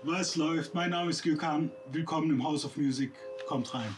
Was läuft? Mein Name ist Gökhan. Willkommen im House of Music. Kommt rein.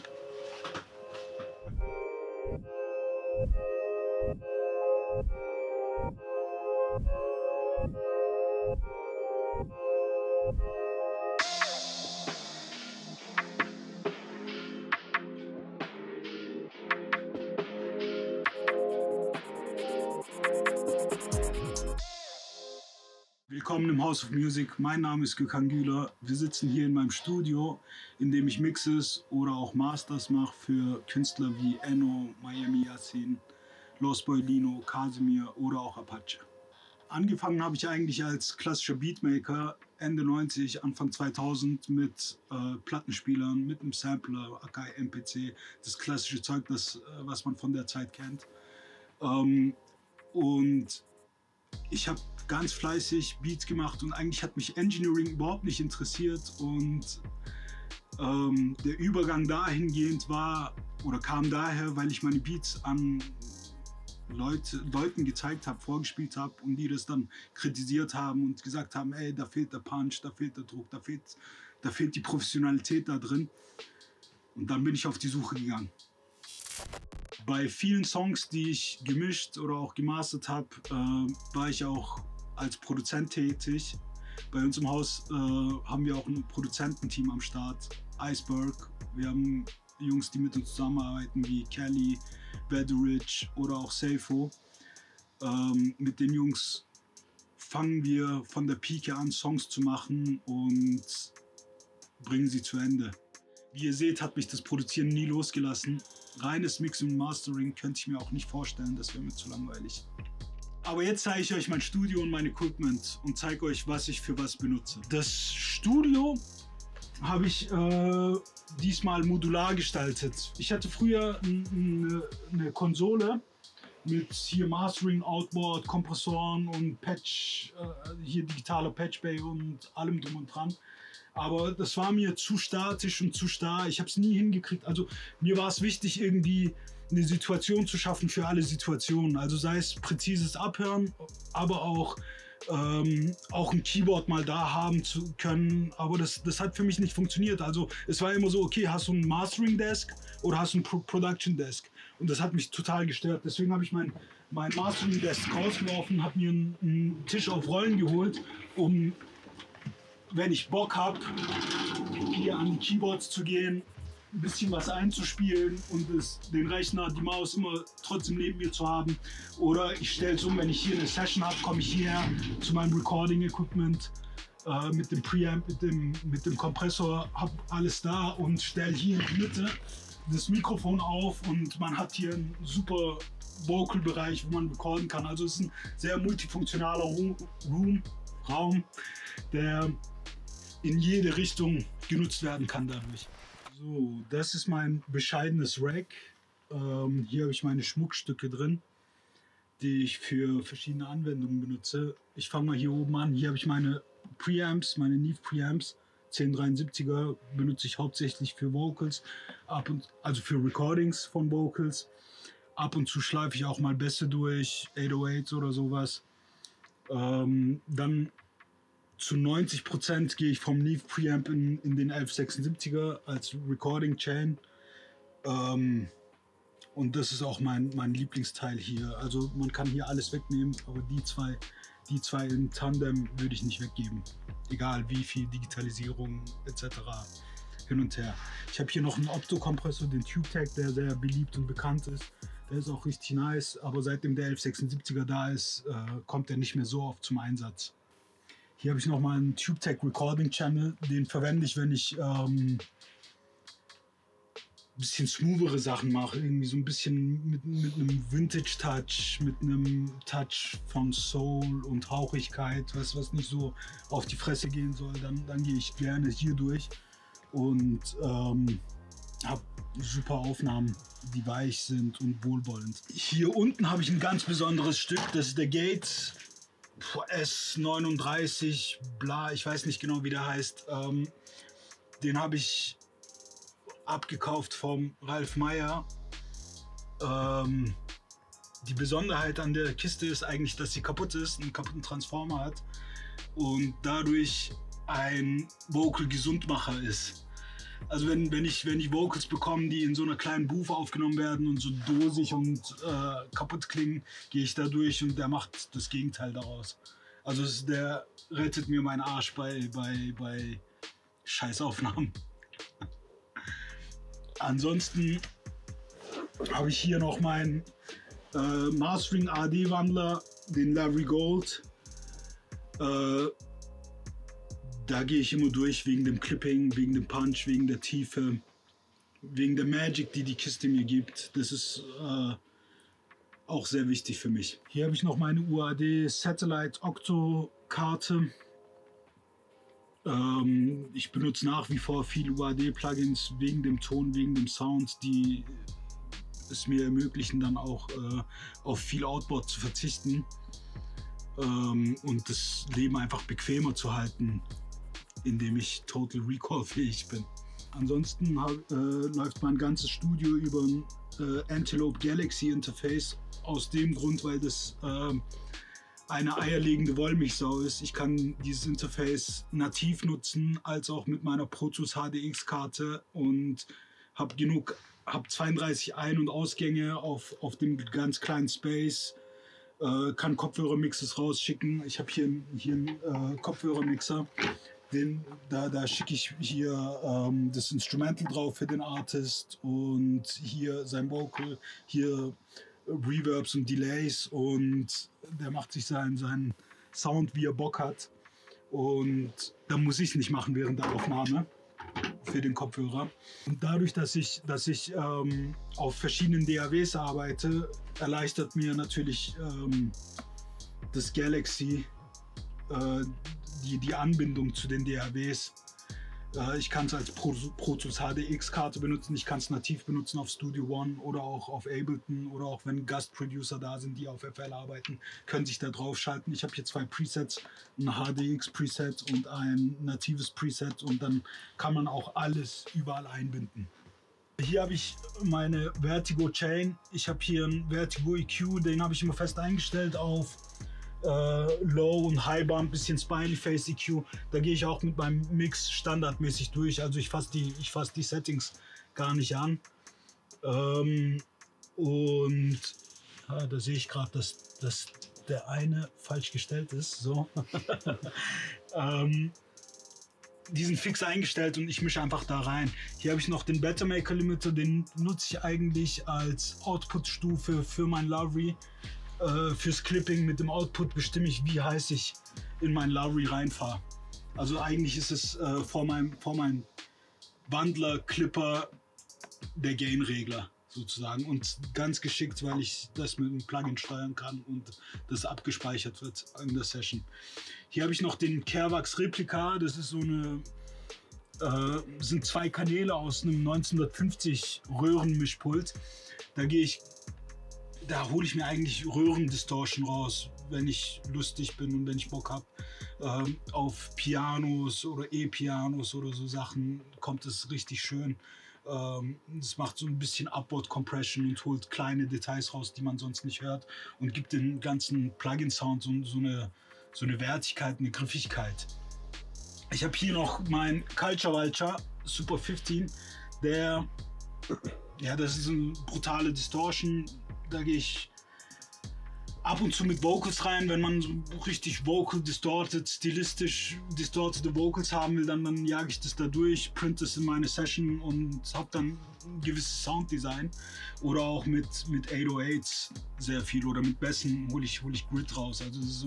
Willkommen im House of Music. Mein Name ist Gökhan Güler. Wir sitzen hier in meinem Studio, in dem ich Mixes oder auch Masters mache für Künstler wie Enno, Miami Yassin, Los Boy Lino, Casimir oder auch Apache. Angefangen habe ich eigentlich als klassischer Beatmaker Ende 90, Anfang 2000 mit Plattenspielern, mit einem Sampler, aka MPC, das klassische Zeug, was man von der Zeit kennt. Und ich habe ganz fleißig Beats gemacht und eigentlich hat mich Engineering überhaupt nicht interessiert und der Übergang dahingehend kam daher, weil ich meine Beats an Leuten gezeigt habe, vorgespielt habe und die das dann kritisiert haben und gesagt haben, ey, da fehlt der Punch, da fehlt der Druck, da fehlt die Professionalität da drin. Und dann bin ich auf die Suche gegangen. Bei vielen Songs, die ich gemischt oder auch gemastert habe, war ich auch als Produzent tätig. Bei uns im Haus haben wir auch ein Produzententeam am Start, Iceberg. Wir haben Jungs, die mit uns zusammenarbeiten, wie Kelly, Bedrich oder auch Seifo. Mit den Jungs fangen wir von der Pike an, Songs zu machen und bringen sie zu Ende. Wie ihr seht, hat mich das Produzieren nie losgelassen. Reines Mixing und Mastering könnte ich mir auch nicht vorstellen, das wäre mir zu langweilig. Aber jetzt zeige ich euch mein Studio und mein Equipment und zeige euch, was ich für was benutze. Das Studio habe ich diesmal modular gestaltet. Ich hatte früher eine Konsole mit hier Mastering, Outboard, Kompressoren und Patch, hier digitaler Patchbay und allem drum und dran. Aber das war mir zu statisch und zu starr. Ich habe es nie hingekriegt. Also mir war es wichtig, irgendwie eine Situation zu schaffen für alle Situationen. Also sei es präzises Abhören, aber auch ein Keyboard mal da haben zu können. Aber das hat für mich nicht funktioniert. Also es war immer so, okay, hast du ein Mastering Desk oder hast du ein Production Desk? Und das hat mich total gestört. Deswegen habe ich mein Mastering Desk rausgeworfen, habe mir einen Tisch auf Rollen geholt, um, wenn ich Bock habe, hier an die Keyboards zu gehen, ein bisschen was einzuspielen und den Rechner, die Maus immer trotzdem neben mir zu haben. Oder ich stelle es um, wenn ich hier eine Session habe, komme ich hierher zu meinem Recording-Equipment mit dem Preamp, mit dem Kompressor, habe alles da und stelle hier in die Mitte das Mikrofon auf und man hat hier einen super Vocal-Bereich, wo man recorden kann. Also es ist ein sehr multifunktionaler Raum, der in jede Richtung genutzt werden kann dadurch. So, das ist mein bescheidenes Rack. Hier habe ich meine Schmuckstücke drin, die ich für verschiedene Anwendungen benutze. Ich fange mal hier oben an. Hier habe ich meine Preamps, meine Neve Preamps. 1073er benutze ich hauptsächlich für Vocals, also für Recordings von Vocals. Ab und zu schleife ich auch mal Bässe durch, 808s oder sowas. Dann zu 90% gehe ich vom Neve Preamp in den 1176er als Recording Chain. Und das ist auch mein Lieblingsteil hier. Also man kann hier alles wegnehmen, aber die zwei in Tandem würde ich nicht weggeben. Egal wie viel Digitalisierung etc. hin und her. Ich habe hier noch einen Opto-Kompressor, den TubeTech, der sehr beliebt und bekannt ist. Der ist auch richtig nice, aber seitdem der 1176er da ist, kommt er nicht mehr so oft zum Einsatz. Hier habe ich noch mal einen TubeTech Recording Channel, den verwende ich, wenn ich ein bisschen smoothere Sachen mache, irgendwie so ein bisschen mit einem Vintage Touch, mit einem Touch von Soul und Hauchigkeit, was nicht so auf die Fresse gehen soll, dann gehe ich gerne hier durch und habe super Aufnahmen, die weich sind und wohlwollend. Hier unten habe ich ein ganz besonderes Stück, das ist der Gate S39, bla, ich weiß nicht genau, wie der heißt. Den habe ich abgekauft vom Ralf Meyer. Die Besonderheit an der Kiste ist eigentlich, dass sie kaputt ist, einen kaputten Transformer hat und dadurch ein Vocal-Gesundmacher ist. Also wenn ich Vocals bekomme, die in so einer kleinen Booth aufgenommen werden und so dosig und kaputt klingen, gehe ich da durch und der macht das Gegenteil daraus. Also der rettet mir meinen Arsch bei Scheißaufnahmen. Ansonsten habe ich hier noch meinen Mastering AD Wandler, den Lavery Gold. Da gehe ich immer durch wegen dem Clipping, wegen dem Punch, wegen der Tiefe, wegen der Magic, die die Kiste mir gibt. Das ist auch sehr wichtig für mich. Hier habe ich noch meine UAD Satellite Octo Karte. Ich benutze nach wie vor viele UAD-Plugins wegen dem Ton, wegen dem Sound, die es mir ermöglichen, dann auch auf viel Outboard zu verzichten und das Leben einfach bequemer zu halten, indem ich Total Recall fähig bin. Ansonsten läuft mein ganzes Studio über ein Antelope Galaxy Interface, aus dem Grund, weil das eine eierlegende Wollmilchsau ist. Ich kann dieses Interface nativ nutzen, als auch mit meiner Pro Tools HDX Karte und habe 32 Ein- und Ausgänge auf dem ganz kleinen Space, kann Kopfhörermixes rausschicken. Ich habe hier einen Kopfhörermixer, da schicke ich hier das Instrumental drauf für den Artist und hier sein Vocal, hier Reverbs und Delays und der macht sich seinen Sound, wie er Bock hat, und da muss ich es nicht machen während der Aufnahme für den Kopfhörer. Und dadurch, dass ich auf verschiedenen DAWs arbeite, erleichtert mir natürlich das Galaxy die Anbindung zu den DAWs. Ich kann es als Pro Tools HDX-Karte benutzen, ich kann es nativ benutzen auf Studio One oder auch auf Ableton oder auch wenn Gastproducer da sind, die auf FL arbeiten, können sich da drauf schalten. Ich habe hier 2 Presets, ein HDX-Preset und ein natives Preset, und dann kann man auch alles überall einbinden. Hier habe ich meine Vertigo Chain. Ich habe hier einen Vertigo EQ, den habe ich immer fest eingestellt auf Low und High Bump, bisschen Smiley Face EQ. Da gehe ich auch mit meinem Mix standardmäßig durch. Also ich fasse die Settings gar nicht an. Und da sehe ich gerade, dass der eine falsch gestellt ist. So. Die sind fix eingestellt und ich mische einfach da rein. Hier habe ich noch den Bettermaker Limiter, den nutze ich eigentlich als Output-Stufe für mein Lavery. Fürs Clipping mit dem Output bestimme ich, wie heiß ich in mein Lavery reinfahre. Also eigentlich ist es vor meinem Wandler, Clipper der Gain-Regler sozusagen, und ganz geschickt, weil ich das mit einem Plugin steuern kann und das abgespeichert wird in der Session. Hier habe ich noch den Kerbach Replika. Das ist so eine sind 2 Kanäle aus einem 1950 Röhrenmischpult. Da hole ich mir eigentlich Röhrendistortion raus, wenn ich lustig bin und wenn ich Bock habe. Auf Pianos oder E-Pianos oder so Sachen kommt es richtig schön. Das macht so ein bisschen Upward Compression und holt kleine Details raus, die man sonst nicht hört, und gibt den ganzen Plugin-Sound so eine Wertigkeit, eine Griffigkeit. Ich habe hier noch mein Culture Vulture Super 15, das ist eine brutale Distortion. Da gehe ich ab und zu mit Vocals rein, wenn man so richtig vocal distorted, stilistisch distortete Vocals haben will, dann jage ich das da durch, print das in meine Session und habe dann ein gewisses Sounddesign. Oder auch mit 808s sehr viel, oder mit Bässen hole ich Grid raus. Also das ist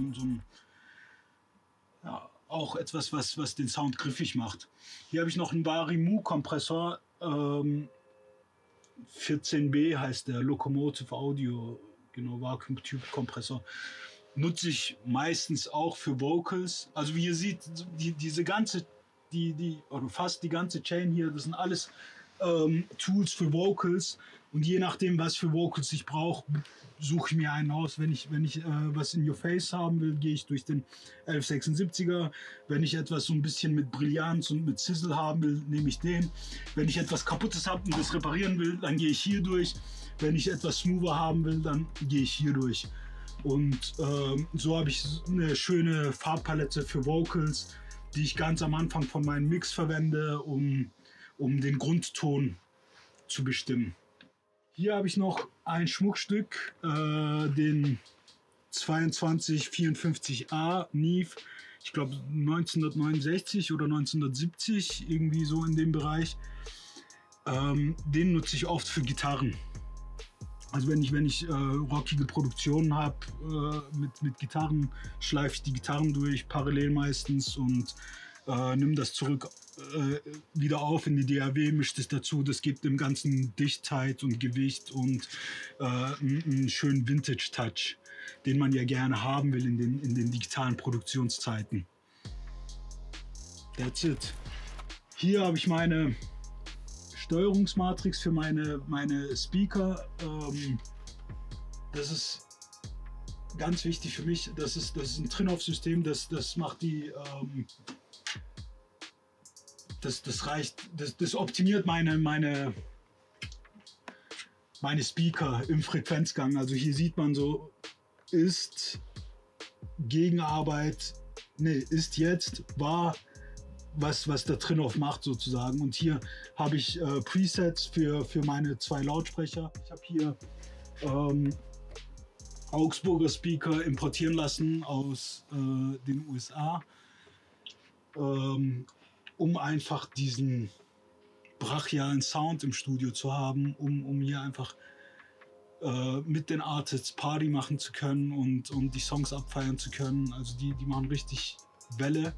auch etwas, was den Sound griffig macht. Hier habe ich noch einen Varimu Kompressor. 14B heißt der, Locomotive Audio, genau, Vacuum Tube Kompressor. Nutze ich meistens auch für Vocals. Also wie ihr seht, fast die ganze Chain hier, das sind alles Tools für Vocals, und je nachdem, was für Vocals ich brauche, suche ich mir einen aus. Wenn ich was in your face haben will, gehe ich durch den 1176er. Wenn ich etwas so ein bisschen mit Brillanz und mit Sizzle haben will, nehme ich den. Wenn ich etwas Kaputtes habe und das reparieren will, dann gehe ich hier durch. Wenn ich etwas smoother haben will, dann gehe ich hier durch. Und so habe ich eine schöne Farbpalette für Vocals. die ich ganz am Anfang von meinem Mix verwende, um den Grundton zu bestimmen. Hier habe ich noch ein Schmuckstück, den 2254A Neve, ich glaube 1969 oder 1970, irgendwie so in dem Bereich. Den nutze ich oft für Gitarren. Also wenn ich rockige Produktionen habe mit Gitarren, schleife ich die Gitarren durch, parallel meistens, und nimm das zurück wieder auf in die DAW, mischt es dazu. Das gibt dem Ganzen Dichtheit und Gewicht und einen schönen Vintage-Touch, den man ja gerne haben will in den digitalen Produktionszeiten. That's it. Hier habe ich meine Steuerungsmatrix für meine Speaker. Das ist ganz wichtig für mich. Das ist ein Trinnhoff-System, das macht die das optimiert meine Speaker im Frequenzgang. Also hier sieht man so, ist Gegenarbeit, ist jetzt, war, was der Trinnhoff macht sozusagen. Und hier habe ich Presets für meine 2 Lautsprecher. Ich habe hier Augsburger Speaker importieren lassen aus den USA, um einfach diesen brachialen Sound im Studio zu haben, um hier einfach mit den Artists Party machen zu können und die Songs abfeiern zu können. Also die machen richtig Welle.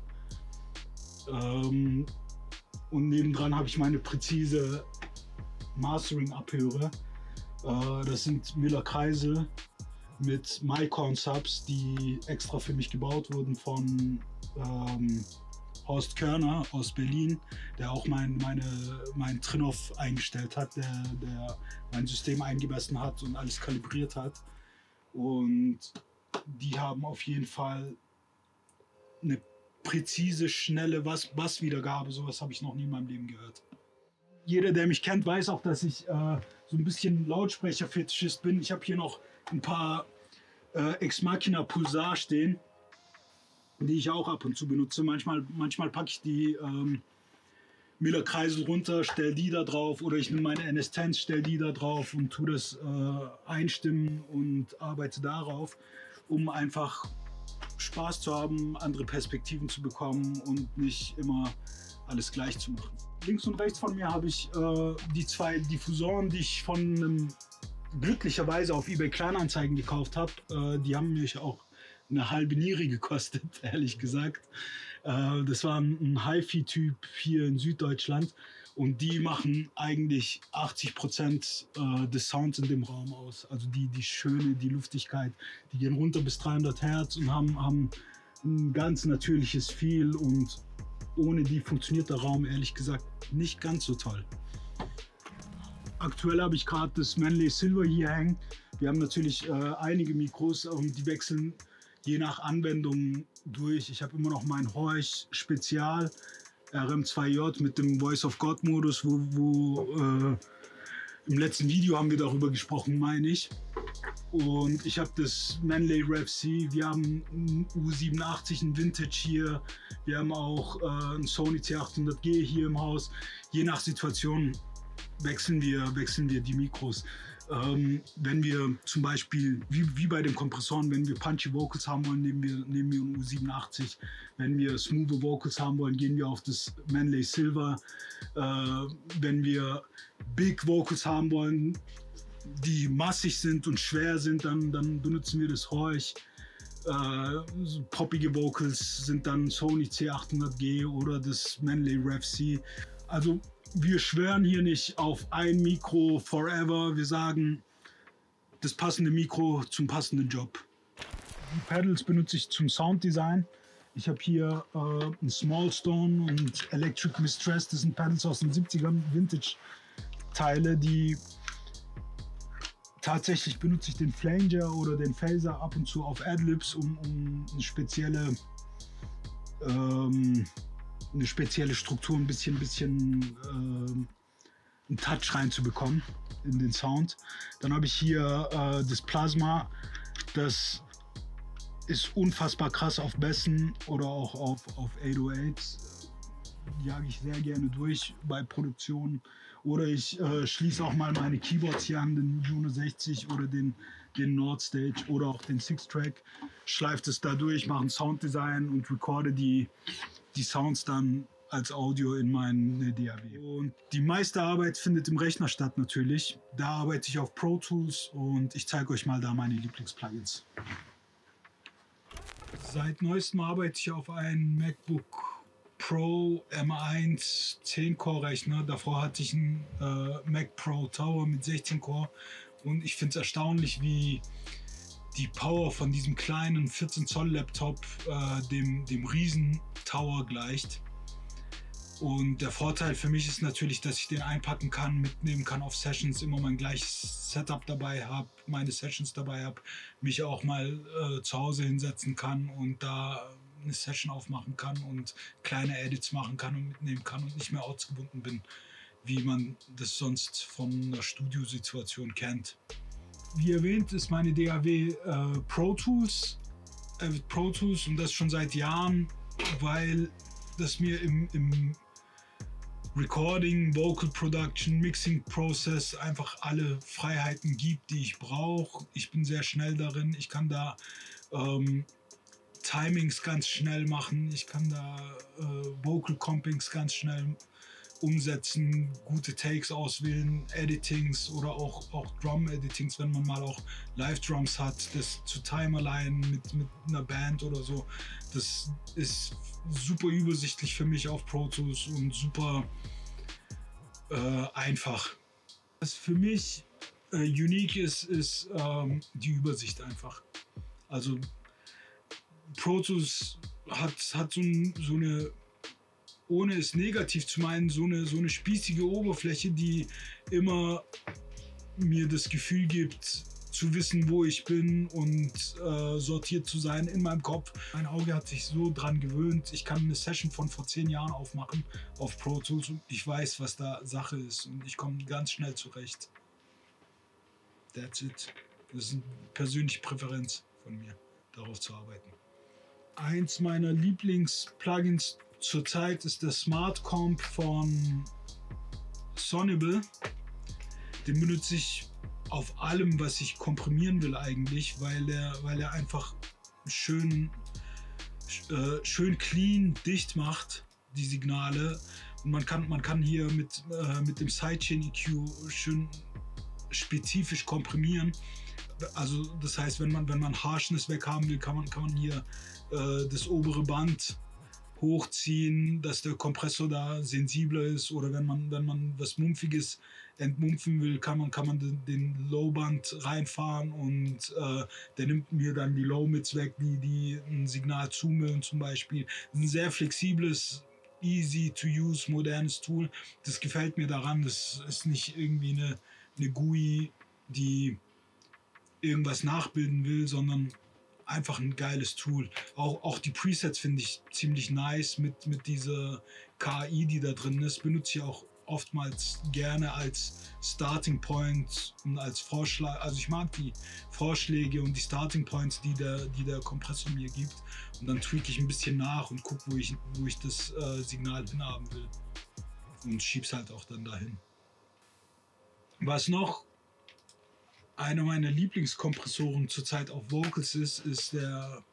Und nebendran habe ich meine präzise Mastering-Abhöre. Das sind Miller Kreisel mit Micron Subs, die extra für mich gebaut wurden von Horst Körner aus Berlin, der auch mein Trinnhoff eingestellt hat, der mein System eingemessen hat und alles kalibriert hat. Und die haben auf jeden Fall eine präzise, schnelle Basswiedergabe. Sowas habe ich noch nie in meinem Leben gehört. Jeder, der mich kennt, weiß auch, dass ich so ein bisschen Lautsprecher-Fetischist bin. Ich habe hier noch ein paar Ex Machina Pulsar stehen, die ich auch ab und zu benutze. Manchmal packe ich die Miller Kreisel runter, stelle die da drauf, oder ich nehme meine NS-10s, stelle die da drauf und tue das einstimmen und arbeite darauf, um einfach Spaß zu haben, andere Perspektiven zu bekommen und nicht immer alles gleich zu machen. Links und rechts von mir habe ich die 2 Diffusoren, die ich von einem glücklicherweise auf eBay Kleinanzeigen gekauft habe. Die haben mich auch eine halbe Niere gekostet, ehrlich gesagt. Das war ein HiFi-Typ hier in Süddeutschland und die machen eigentlich 80% des Sounds in dem Raum aus. Also die Schöne, die Luftigkeit, die gehen runter bis 300 Hertz und haben ein ganz natürliches Feel, und ohne die funktioniert der Raum ehrlich gesagt nicht ganz so toll. Aktuell habe ich gerade das Manley Silver hier hängen. Wir haben natürlich einige Mikros und die wechseln je nach Anwendung durch. Ich habe immer noch mein Horch Spezial RM2J mit dem Voice of God Modus, wo im letzten Video haben wir darüber gesprochen, meine ich. Und ich habe das Manley Rev C, wir haben einen U87, ein Vintage hier, wir haben auch einen Sony C800G hier im Haus. Je nach Situation wechseln wir die Mikros. Wenn wir zum Beispiel, wie bei den Kompressoren, wenn wir punchy Vocals haben wollen, nehmen wir einen U87. Wenn wir smooth Vocals haben wollen, gehen wir auf das Manley Silver. Wenn wir Big Vocals haben wollen, die massig sind und schwer sind, dann benutzen wir das Horch. So poppige Vocals sind dann Sony C800G oder das Manley Rev C. Also wir schwören hier nicht auf ein Mikro forever. Wir sagen, das passende Mikro zum passenden Job. Die Pedals benutze ich zum Sounddesign. Ich habe hier ein Small Stone und Electric Mistress. Das sind Pedals aus den 70ern, Vintage-Teile, die tatsächlich benutze ich den Flanger oder den Phaser ab und zu auf Adlibs, um eine spezielle Struktur, ein bisschen einen Touch reinzubekommen in den Sound. Dann habe ich hier das Plasma, das ist unfassbar krass auf Bässen oder auch auf 808s. Jage ich sehr gerne durch bei Produktionen. Oder ich schließe auch mal meine Keyboards hier an, den Juno 60 oder den Nordstage oder auch den Six-Track. Schleife es da durch, mache ein Sounddesign und recorde die Sounds dann als Audio in meine DAW. Und die meiste Arbeit findet im Rechner statt natürlich. Da arbeite ich auf Pro Tools und ich zeige euch mal da meine Lieblingsplugins. Seit neuestem arbeite ich auf einem MacBook Pro M1 10-Core-Rechner. Davor hatte ich einen Mac Pro Tower mit 16 Core und ich finde es erstaunlich, wie die Power von diesem kleinen 14 Zoll Laptop dem riesen Tower gleicht. Und der Vorteil für mich ist natürlich, dass ich den einpacken kann, mitnehmen kann auf Sessions, immer mein gleiches Setup dabei habe, meine Sessions dabei habe, mich auch mal zu Hause hinsetzen kann und da eine Session aufmachen kann und kleine Edits machen kann und mitnehmen kann und nicht mehr ortsgebunden bin, wie man das sonst von einer Studiosituation kennt. Wie erwähnt ist meine DAW Pro Tools, Pro Tools und das schon seit Jahren, weil das mir im Recording, Vocal Production, Mixing Process einfach alle Freiheiten gibt, die ich brauche. Ich bin sehr schnell darin, ich kann da Timings ganz schnell machen, ich kann da Vocal Compings ganz schnell umsetzen, gute Takes auswählen, Editings oder auch Drum-Editings, wenn man mal auch Live-Drums hat, das zu Timerline mit einer Band oder so. Das ist super übersichtlich für mich auf Pro Tools und super einfach. Was für mich unique ist die Übersicht einfach. Also Pro Tools hat so eine, ohne es negativ zu meinen, so eine spießige Oberfläche, die immer mir das Gefühl gibt, zu wissen, wo ich bin und sortiert zu sein in meinem Kopf. Mein Auge hat sich so dran gewöhnt, ich kann eine Session von vor 10 Jahren aufmachen auf Pro Tools und ich weiß, was da Sache ist und ich komme ganz schnell zurecht. That's it. Das ist eine persönliche Präferenz von mir, darauf zu arbeiten. Eins meiner Lieblings-Plugins zurzeit ist der Smart Comp von Sonible. Den benutze ich auf allem, was ich komprimieren will eigentlich, weil er einfach schön clean, dicht macht, die Signale. Und man kann hier mit dem Sidechain EQ schön spezifisch komprimieren. Also das heißt, wenn man Harshness weghaben will, kann man hier das obere Band hochziehen, dass der Kompressor da sensibler ist, oder wenn man was Mumpfiges entmumpfen will, kann man den Low-Band reinfahren und der nimmt mir dann die Low-Mids weg, die ein Signal zumüllen zum Beispiel. Ein sehr flexibles, easy to use, modernes Tool. Das gefällt mir daran. Das ist nicht irgendwie eine GUI, die irgendwas nachbilden will, sondern einfach ein geiles Tool. Auch die Presets finde ich ziemlich nice mit dieser KI, die da drin ist. Benutze ich auch oftmals gerne als Starting Point und als Vorschlag. Also ich mag die Vorschläge und die Starting Points, die der Kompressor mir gibt. Und dann tweak ich ein bisschen nach und gucke, wo ich das Signal hinhaben will. Und schieb's halt auch dann dahin. Was noch einer meiner Lieblingskompressoren zurzeit auf Vocals ist der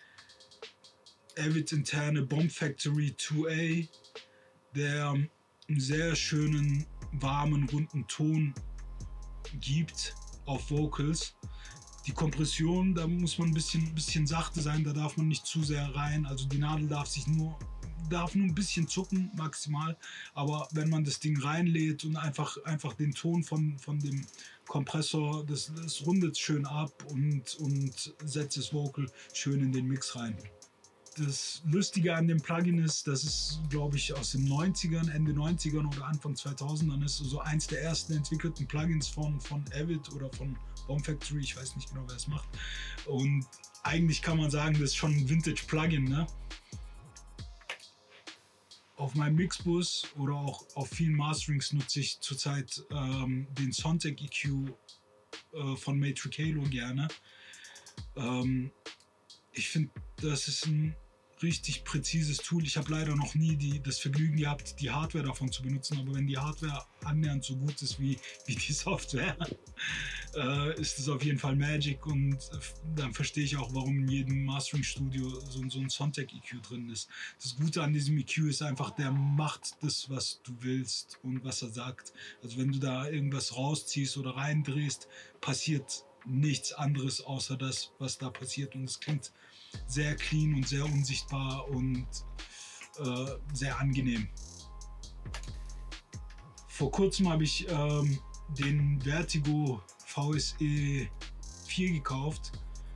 Avid interne Bomb Factory 2A, der einen sehr schönen, warmen, runden Ton gibt auf Vocals. Die Kompression, da muss man ein bisschen sachte sein, da darf man nicht zu sehr rein. Also die Nadel darf nur ein bisschen zucken, maximal. Aber wenn man das Ding reinlädt und einfach den Ton von dem Kompressor, das rundet schön ab und setzt das Vocal schön in den Mix rein. Das Lustige an dem Plugin ist, dass es, glaube ich, aus den 90ern, Ende 90ern oder Anfang 2000ern ist, so eins der ersten entwickelten Plugins von Avid oder von Bomb Factory, ich weiß nicht genau, wer es macht. Und eigentlich kann man sagen, das ist schon ein Vintage-Plugin, ne? Auf meinem Mixbus oder auch auf vielen Masterings nutze ich zurzeit den Sontec EQ von Matrix Halo gerne. ich finde, das ist ein richtig präzises Tool. Ich habe leider noch nie das Vergnügen gehabt, die Hardware davon zu benutzen, aber wenn die Hardware annähernd so gut ist wie die Software, ist es auf jeden Fall Magic, und dann verstehe ich auch, warum in jedem Mastering-Studio so ein Sontec-EQ drin ist. Das Gute an diesem EQ ist einfach, der macht das, was du willst und was er sagt. Also wenn du da irgendwas rausziehst oder reindrehst, passiert nichts anderes außer das, was da passiert, und es klingt sehr clean und sehr unsichtbar und sehr angenehm. Vor kurzem habe ich den Vertigo VSE 4 gekauft.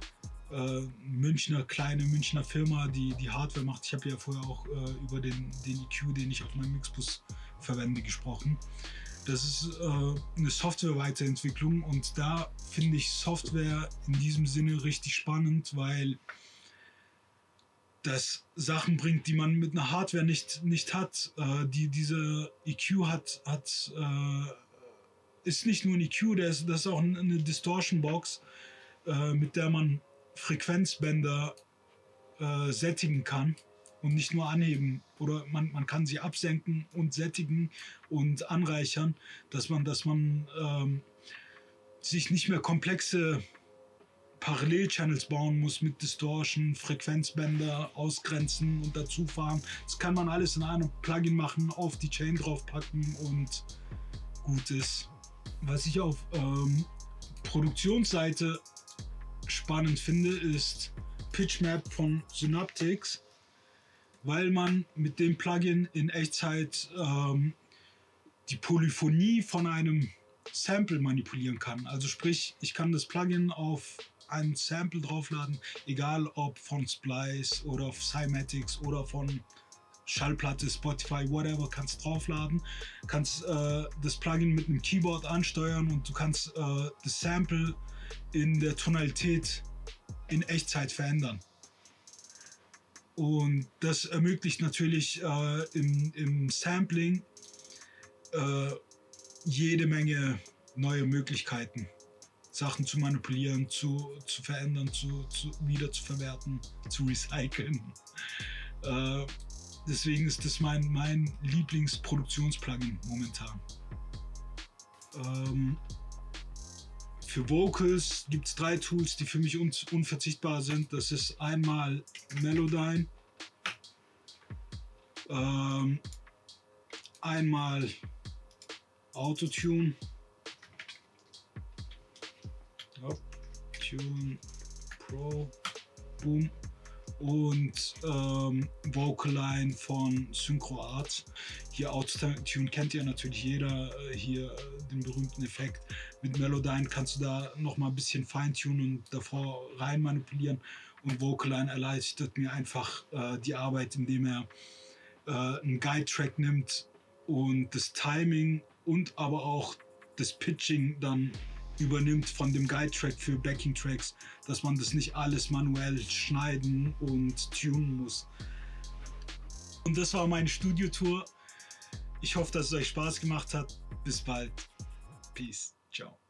Kleine Münchner Firma, die Hardware macht. Ich habe ja vorher auch über den EQ, den ich auf meinem Mixbus verwende, gesprochen. Das ist eine Software-Weiterentwicklung, und da finde ich Software in diesem Sinne richtig spannend, weil das Sachen bringt, die man mit einer Hardware nicht hat. Diese EQ ist nicht nur ein EQ, das ist auch eine Distortion-Box, mit der man Frequenzbänder sättigen kann und nicht nur anheben. Oder man kann sie absenken und sättigen und anreichern, dass man sich nicht mehr komplexe Parallelchannels bauen muss mit Distortion, Frequenzbänder ausgrenzen und dazu fahren. Das kann man alles in einem Plugin machen, auf die Chain draufpacken und gut ist. Was ich auf Produktionsseite spannend finde, ist PitchMap von Synaptics, weil man mit dem Plugin in Echtzeit die Polyphonie von einem Sample manipulieren kann. Also sprich, ich kann das Plugin auf ein Sample draufladen, egal ob von Splice oder Cymatics oder von Schallplatte, Spotify, whatever, kannst draufladen, kannst das Plugin mit einem Keyboard ansteuern, und du kannst das Sample in der Tonalität in Echtzeit verändern. Und das ermöglicht natürlich im Sampling jede Menge neue Möglichkeiten, Sachen zu manipulieren, zu verändern, wieder zu verwerten, zu recyceln. Deswegen ist das mein Lieblingsproduktionsplugin momentan. Für Vocals gibt es 3 Tools, die für mich unverzichtbar sind. Das ist einmal Melodyne, einmal Autotune, Tune Pro, Boom, und Vocaline von SynchroArt. Hier Autotune kennt ja natürlich jeder, hier den berühmten Effekt. Mit Melodyne kannst du da noch mal ein bisschen feintunen und davor rein manipulieren, und Vocaline erleichtert mir einfach die Arbeit, indem er einen Guide-Track nimmt und das Timing und aber auch das Pitching dann übernimmt von dem Guide-Track für Backing-Tracks, dass man das nicht alles manuell schneiden und tunen muss. Und das war meine Studiotour. Ich hoffe, dass es euch Spaß gemacht hat. Bis bald. Peace. Ciao.